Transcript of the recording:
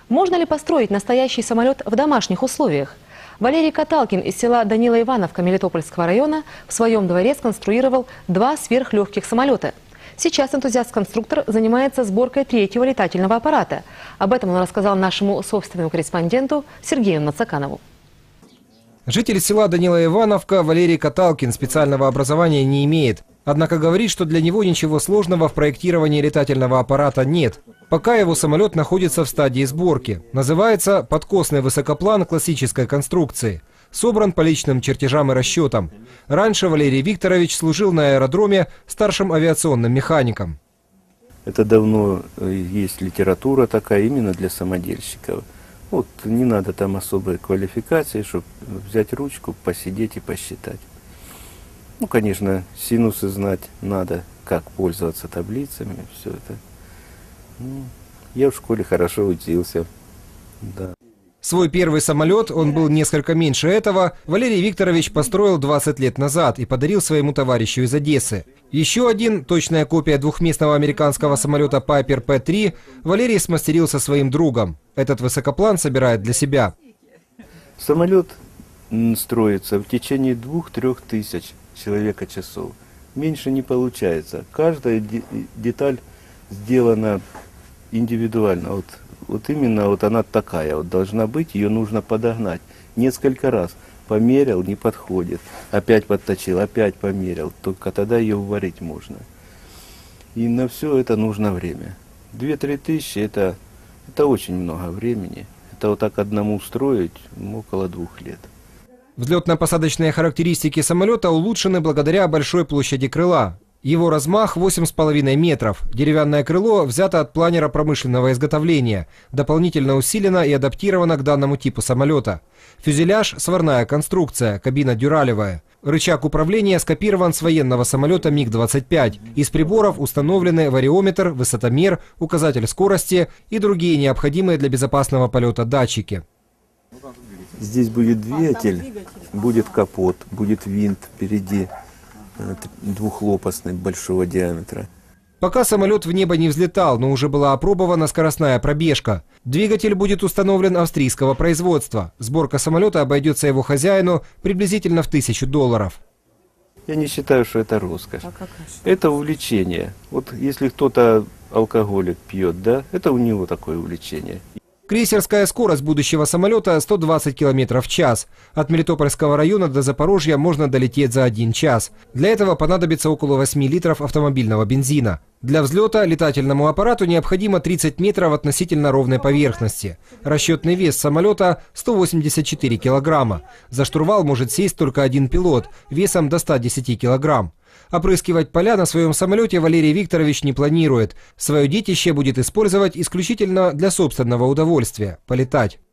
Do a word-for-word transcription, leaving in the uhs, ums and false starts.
Можно ли построить настоящий самолет в домашних условиях? Валерий Каталкин из села Данила Ивановка Мелитопольского района в своем дворе сконструировал два сверхлегких самолета. Сейчас энтузиаст-конструктор занимается сборкой третьего летательного аппарата. Об этом он рассказал нашему собственному корреспонденту Сергею Нацаканову. Житель села Данила Ивановка Валерий Каталкин специального образования не имеет. Однако говорит, что для него ничего сложного в проектировании летательного аппарата нет. Пока его самолет находится в стадии сборки. Называется «Подкосный высокоплан классической конструкции». Собран по личным чертежам и расчетам. Раньше Валерий Викторович служил на аэродроме старшим авиационным механиком. Это давно есть литература такая именно для самодельщиков. Вот не надо там особой квалификации, чтобы взять ручку, посидеть и посчитать. Ну, конечно, синусы знать надо, как пользоваться таблицами, все это. Ну, я в школе хорошо учился, да. Свой первый самолет, он был несколько меньше этого, Валерий Викторович построил двадцать лет назад и подарил своему товарищу из Одессы. Еще один, точная копия двухместного американского самолета Пайпер Пэ три, Валерий смастерил со своим другом. Этот высокоплан собирает для себя. Самолет строится в течение двух-трех тысяч человека часов. Меньше не получается. Каждая деталь сделана индивидуально. Вот, вот именно вот она такая вот должна быть, ее нужно подогнать. Несколько раз померил, не подходит. Опять подточил, опять померил. Только тогда ее варить можно. И на все это нужно время. две-три тысячи это, это очень много времени. Это вот так одному устроить около двух лет. Взлетно-посадочные характеристики самолета улучшены благодаря большой площади крыла. Его размах восемь с половиной метров. Деревянное крыло взято от планера промышленного изготовления, дополнительно усилено и адаптировано к данному типу самолета. Фюзеляж – сварная конструкция, кабина дюралевая. Рычаг управления скопирован с военного самолета Миг двадцать пять. Из приборов установлены вариометр, высотомер, указатель скорости и другие необходимые для безопасного полета датчики. Здесь будет двигатель, будет капот, будет винт впереди двухлопастный большого диаметра. Пока самолет в небо не взлетал, но уже была опробована скоростная пробежка. Двигатель будет установлен австрийского производства. Сборка самолета обойдется его хозяину приблизительно в тысячу долларов. Я не считаю, что это роскошь. Это увлечение. Вот если кто-то алкоголик пьет, да, это у него такое увлечение. Крейсерская скорость будущего самолета сто двадцать километров в час. От Мелитопольского района до Запорожья можно долететь за один час. Для этого понадобится около восьми литров автомобильного бензина. Для взлета летательному аппарату необходимо тридцать метров относительно ровной поверхности. Расчетный вес самолета сто восемьдесят четыре килограмма. За штурвал может сесть только один пилот, весом до ста десяти килограмм. Опрыскивать поля на своем самолете Валерий Викторович не планирует. Свое детище будет использовать исключительно для собственного удовольствия – полетать.